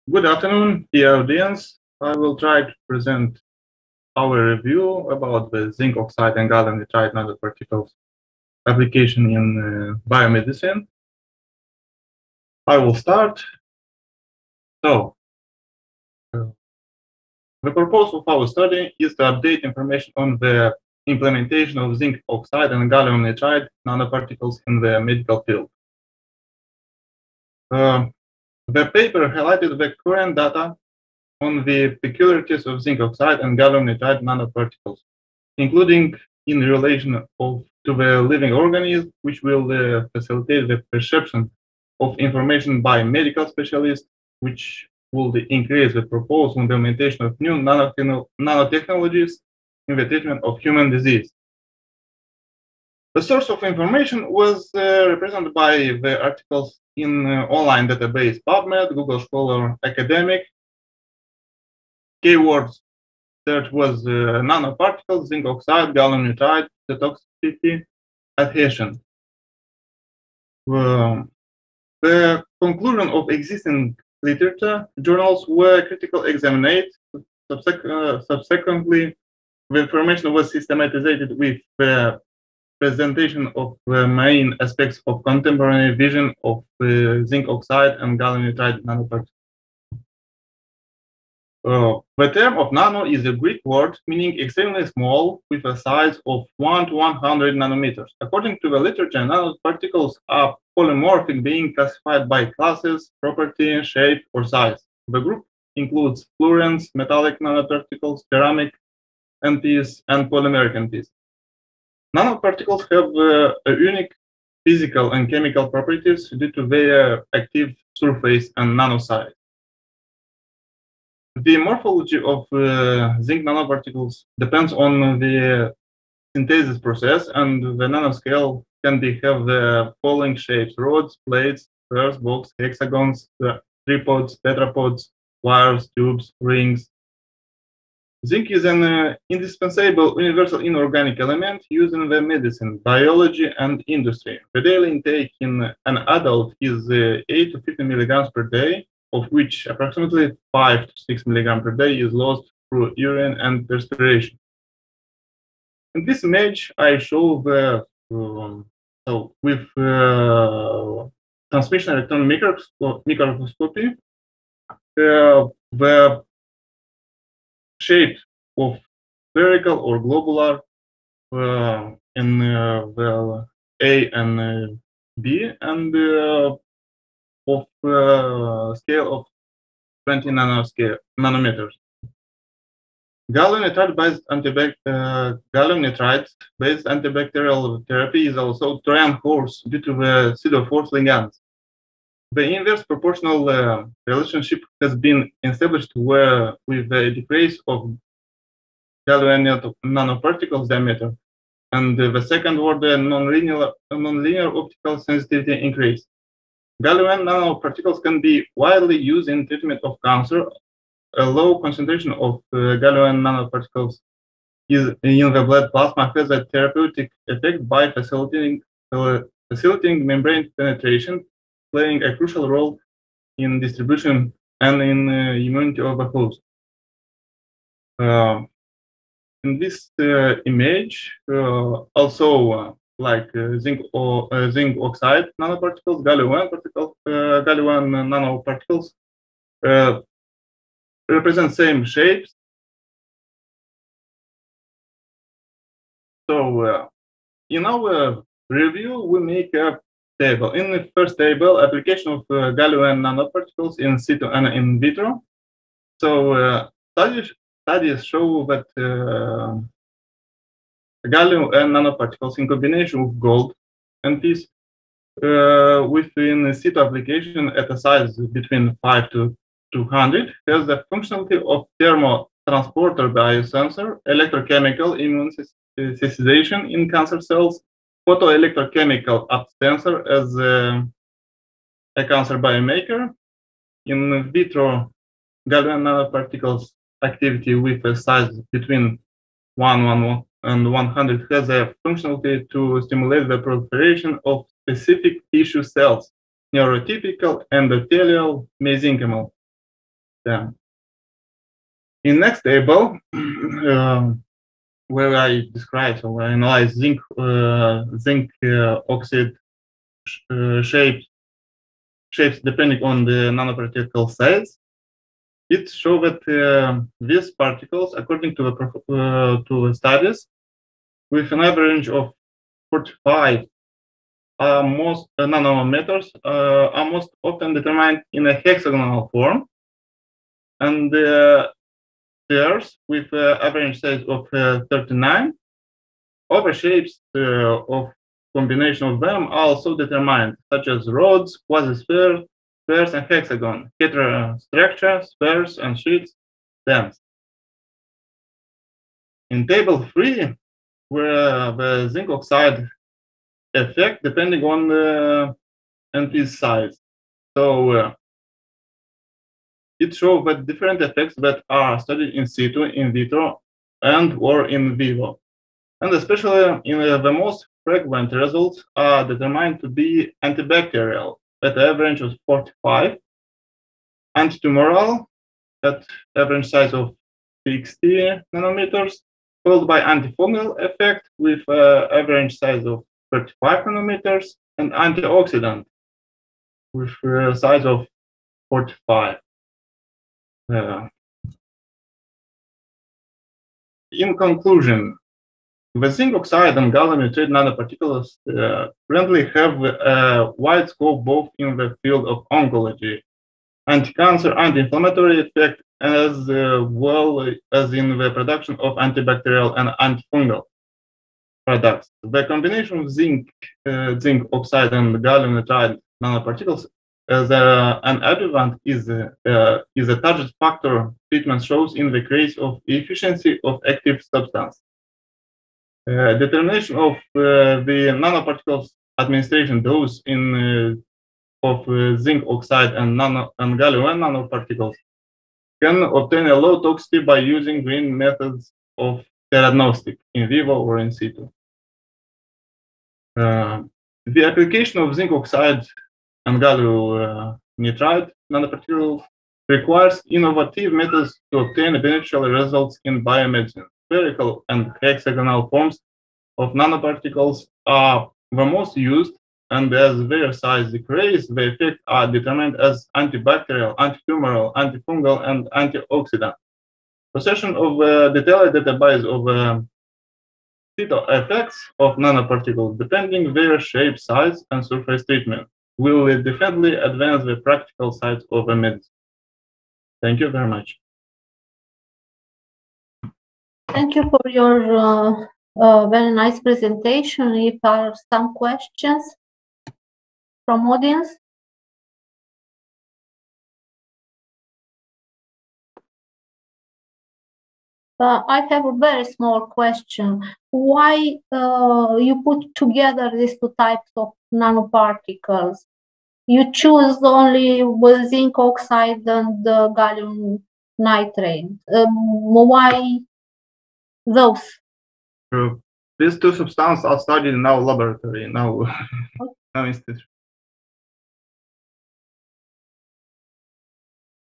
Good afternoon, dear audience. I will try to present our review about the zinc oxide and gallium nitride nanoparticles application in biomedicine. I will start. So, uh, the purpose of our study is to update information on the implementation of zinc oxide and gallium nitride nanoparticles in the medical field. The paper highlighted the current data on the peculiarities of zinc oxide and gallium nitride nanoparticles, including in relation to the living organism, which will facilitate the perception of information by medical specialists, which will increase the proposed implementation of new nanotechnologies in the treatment of human disease. The source of information was represented by the articles in online database PubMed, Google Scholar Academic. Keywords search was nanoparticles, zinc oxide, gallium nitride, toxicity, adhesion. The conclusion of existing literature journals were critically examined. Subsequently, the information was systematized with the presentation of the main aspects of contemporary vision of zinc oxide and gallium nitride nanoparticles. The term of nano is a Greek word meaning extremely small with a size of 1 to 100 nanometers. According to the literature, nanoparticles are polymorphic, being classified by classes, property, shape, or size. The group includes fluorines, metallic nanoparticles, ceramic NPs, and polymeric NPs. Nanoparticles have unique physical and chemical properties due to their active surface and nanosize. The morphology of zinc nanoparticles depends on the synthesis process, and the nanoscale can have the following shapes: rods, plates, squares, box, hexagons, tripods, tetrapods, wires, tubes, rings. Zinc is an indispensable universal inorganic element used in the medicine, biology, and industry. The daily intake in an adult is 8 to 50 milligrams per day, of which approximately 5 to 6 milligrams per day is lost through urine and perspiration. In this image, I show the so with transmission electron microscopy, the shape of spherical or globular in the A and B, and of scale of 20 nanometers. Gallium nitride-based antibacterial therapy is also Trojan horse due to the pseudoforce ligands. The inverse proportional relationship has been established with the decrease of gallium nanoparticles diameter, and the second order nonlinear optical sensitivity increase. Gallium nanoparticles can be widely used in treatment of cancer. A low concentration of gallium nanoparticles in the blood plasma has a therapeutic effect by facilitating membrane penetration, playing a crucial role in distribution and in immunity of the host. In this image, also like zinc oxide nanoparticles, gallium nanoparticles represent same shapes. So in our review, we make a table. In the first table, application of gallium nanoparticles in situ and in vitro. So studies show that gallium nanoparticles in combination with gold and peace within situ application at a size between 5 to 200 has the functionality of thermotransporter biosensor, electrochemical immune sensitization in cancer cells, photoelectrochemical sensor as a cancer biomarker. In vitro, gallium nanoparticles activity with a size between 1 and 100 has a functionality to stimulate the proliferation of specific tissue cells, neurotypical, endothelial, mesenchymal. them. In next table, where I describe or I analyze zinc oxide shapes depending on the nanoparticle size, it shows that these particles, according to the studies, with an average of 45 most nanometers, are most often determined in a hexagonal form, and pairs with average size of 39, other shapes of combination of them are also determined, such as rods, quasi-spheres, spheres, and hexagon, heterostructure, spheres, and sheets, stems. In table 3, where the zinc oxide effect depending on the NP size. So it shows that different effects that are studied in situ, in vitro, and or in vivo. And especially in the most frequent results are determined to be antibacterial at the average of 45, antitumoral at average size of 60 nanometers, followed by antifungal effect with average size of 35 nanometers, and antioxidant with size of 45. In conclusion, the zinc oxide and gallium nitride nanoparticles currently have a wide scope both in the field of oncology, anti-cancer, anti-inflammatory effect, as well as in the production of antibacterial and antifungal products. The combination of zinc oxide and gallium nitride nanoparticles as an adjuvant is a target factor treatment shows in the case of efficiency of active substance. Determination of the nanoparticles administration dose of zinc oxide and gallium nanoparticles can obtain a low toxicity by using green methods of diagnostic in vivo or in situ. The application of zinc oxide and gallium nitride nanoparticles requires innovative methods to obtain beneficial results in biomedicine. Spherical and hexagonal forms of nanoparticles are the most used, and as their size decreases, the effects are determined as antibacterial, antitumoral, antifungal, and antioxidant. Possession of a detailed database of effects of nanoparticles, depending their shape, size, and surface treatment, will definitely advance the practical side of medicine. Thank you very much. Thank you for your very nice presentation. If there are some questions from audience. I have a very small question. Why you put together these two types of nanoparticles? You choose only zinc oxide and the gallium nitride. Why those? These two substances are studied in our laboratory, now institute.